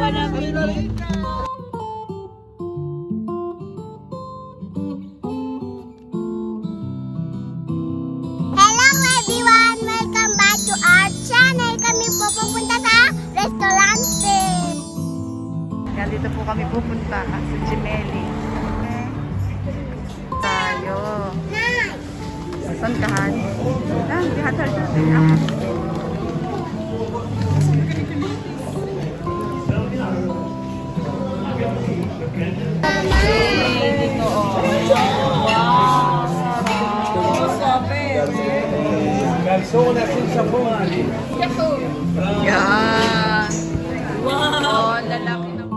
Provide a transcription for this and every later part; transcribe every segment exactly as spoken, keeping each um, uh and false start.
Tawa namin. Hello everyone! Welcome back to our channel. Kami po pupunta sa restaurante. Yan, dito po kami pupunta sa Gemelli. Okay. Tayo. Saan kahan? Yan, dihatal natin. Dito, oh. Wow! Persona senza buoni. Yan. Wow! Oh, lalaki na.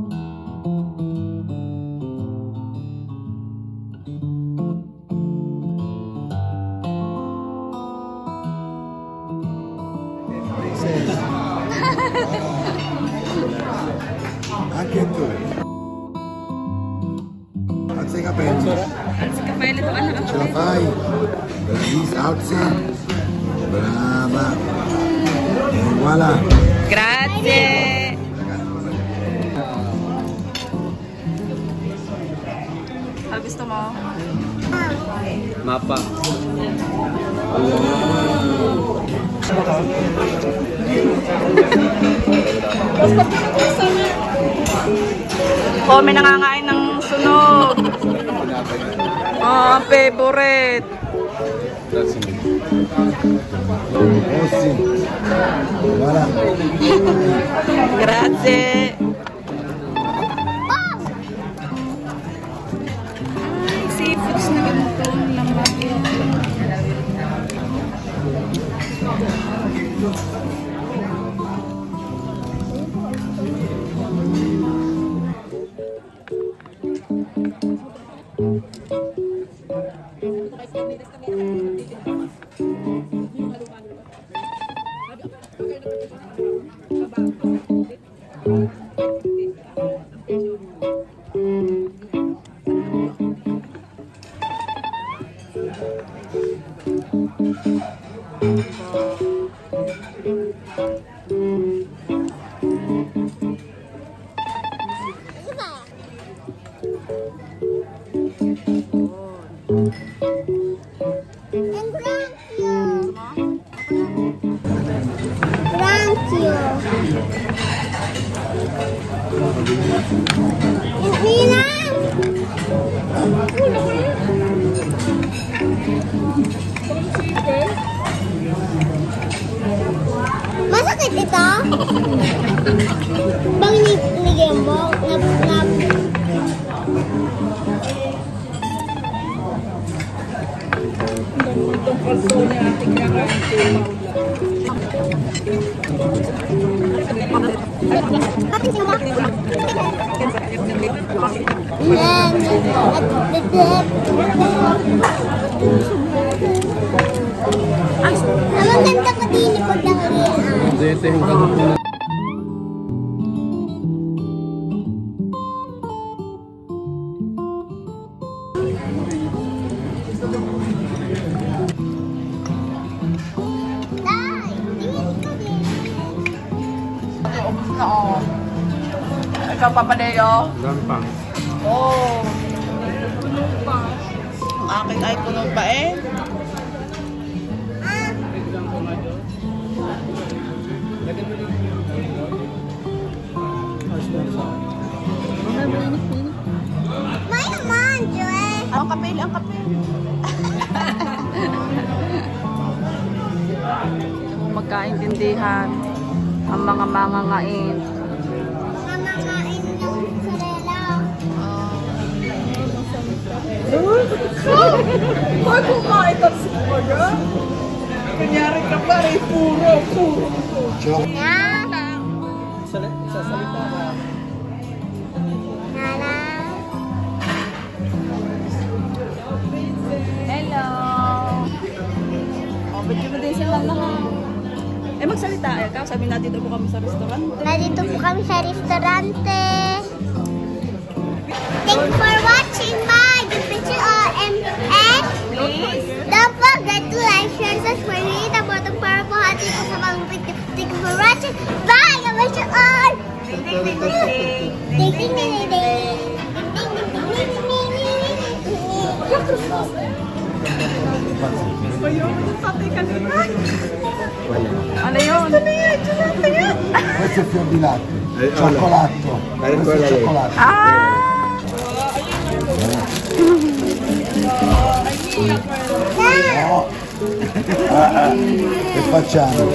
Anche tu. Alza i capelli. Alza i capelli, tu anak Ce la fai? Bravissima, alzi. Brava. E voilà. Grazie. Ano gusto mo? Mapa. Oh, may nangangain ng sunog. Oh, ang favorite. Voilà. Grazie. Seafoods na ganito lang lagi. Masakit ito? Bang nigyan mo? Nap, nap. Itong kalso niya ating kakain. Ang ganda ko din pag nangyayaan. Dito yung kagupunan. Oo. Ikaw, Papa Leo? Gampang. Oo. Punong pa. Ang aking ay punong pa eh. May naman, Joy. Ang kapil, ang kapil. Magkaintindihan ang mga mangangain. Mamakain ng sarela. Ay, kumain ka siya. Kunyari ka pa rin, puro, puro. Yan. Sasalita ka. Nana. Hello. Oh, ba't mo din sila lahat? Eh, magsalita eh. Ka, sabi natin dito po kami sa restaurant. Nandito po kami sa restaurante. Thank you for watching. Bye. Give picture all and and Please. don't forget to like, share, subscribe, hit the button para po hati ko sa mga video. Thank you for watching. Bye. I wish you all. Ding, ding, ding, ding, ding. Bayo, yung tatay kanina. Ano yun? Questo è fior di latte. Eh, Cioccolato. Dai, Questo quella è lì. cioccolato. Ah! No. Ah, ah. Che facciamo?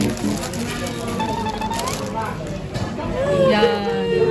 Yan.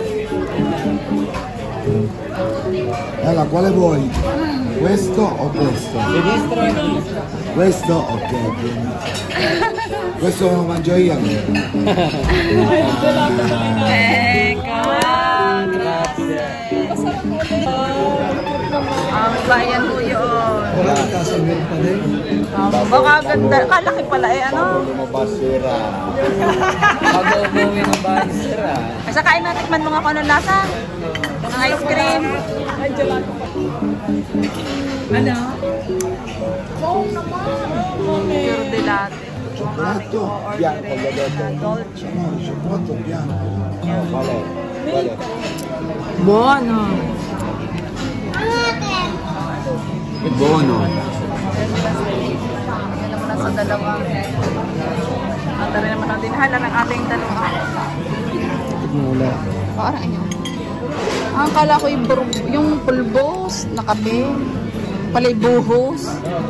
Allora, quale vuoi? Questo o questo? Questo? Ok, ok. Questo lo mangio io allora. Eka! Grazie! Ang bayan po yun. Um, baka ganda. Kalaki pala eh, ano? Lumabas sira. Bago umuwi ng bahay, sira. Basta kain na, tikman mo nga kung anong lasa. Ang ice cream. Ay, gelato. Ano? Oo naman. Pure de latte. Cioccolato bianco, gli ho detto. Dolce. No, il cioccolato bianco. Vale, vale. Buono. È buono. Yan naman nasa dalawa. At rin naman ang dinhala ng ating dalawa. Mula. Parang ano? Ang kala ko yung, bur- yung pulbos na kape. Palay buhos.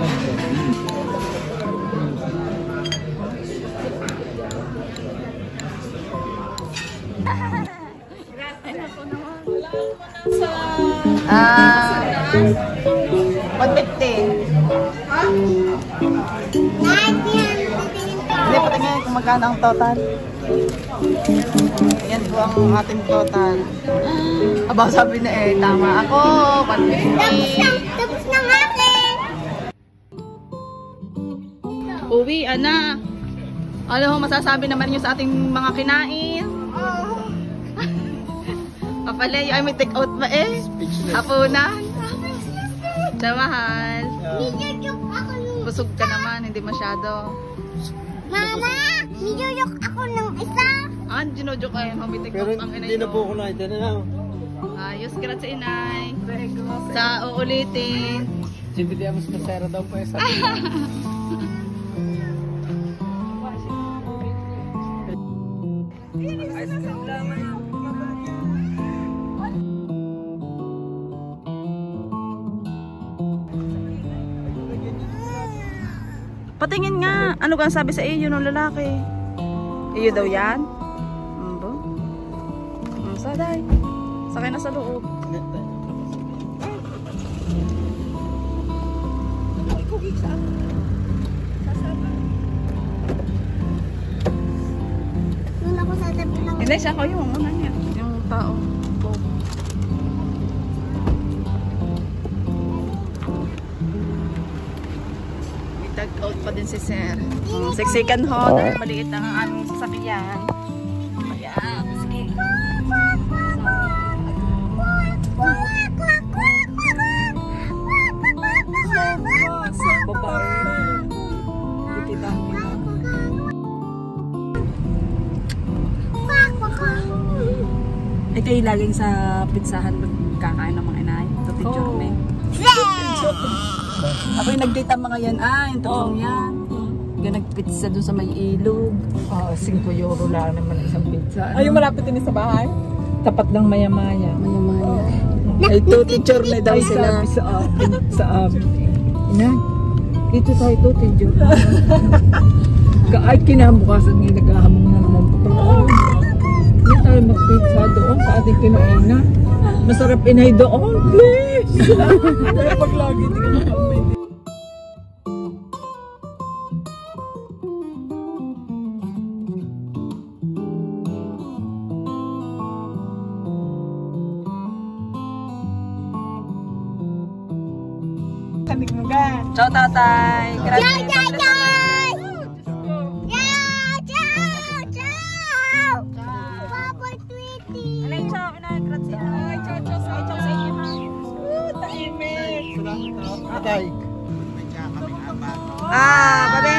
Ah, one fifty. Hindi, patingin kung magkano ang total. Ayan po ang ating total. Aba, sabi na eh, tama ako, one fifty. Tapos na nga akin. Uwi, ana. Ano ho masasabi naman niyo sa ating mga kinain? Papalay, ay may take out ba eh? Hapunan. Chamahal. Nijujok ako ng... Busog ka naman, hindi masyado. Mama! Nijujok ako ng isa. Ah, ginodyo kayo, may take Pero out ang inay hindi na po kunain. Dyan na lang. Ayos, grazie inay. Sa uulitin. Siyempre, mas masera daw pa isa. Patingin nga. Ano ka sabi sa iyo ng lalaki? Iyo daw yan? Ambo? Hmm, saday. Sakay na sa loob. Nung ako sa tabi ng... Hindi, siya ko yung una niya. Yung tao. May tag out pa din si Sir. Hmm, siksikan ho. Dahil maliit ang aming sasakyan. Ayan. Sige. Eh kayo laging sa pizzahan magkakain ng mga inay? Tuti Jorme. Ako yung nag-date ang mga yan. Ah, yung tatlong yan. Yung nag-pizza doon sa may ilog. Ah, five euro lang naman isang pizza. Ay, yung malapit din sa bahay. Tapat ng maya-maya. Maya-maya. Ay, tuti Jorme daw Ay, sila. sabi sa amin. Sa amin. Ina, dito tayo tuti Jorme. Ay, kinabukasan ngayon naghahamong na naman po. Hindi tayo mag-pizza doon sa ating kinainan. Masarap inay doon, please! Pero pag lagi, hindi ka makamit. Kanig mo ga. Ciao, tatay. Grabe. Yay, yay, yay! Yay, ciao, ciao! Papa Tweety! Alay, ciao. Inay, grazie. Ay, ciao, ciao. Ay, ciao sa inyo, ha? Uh, tahimik. Atay. Ah, babe.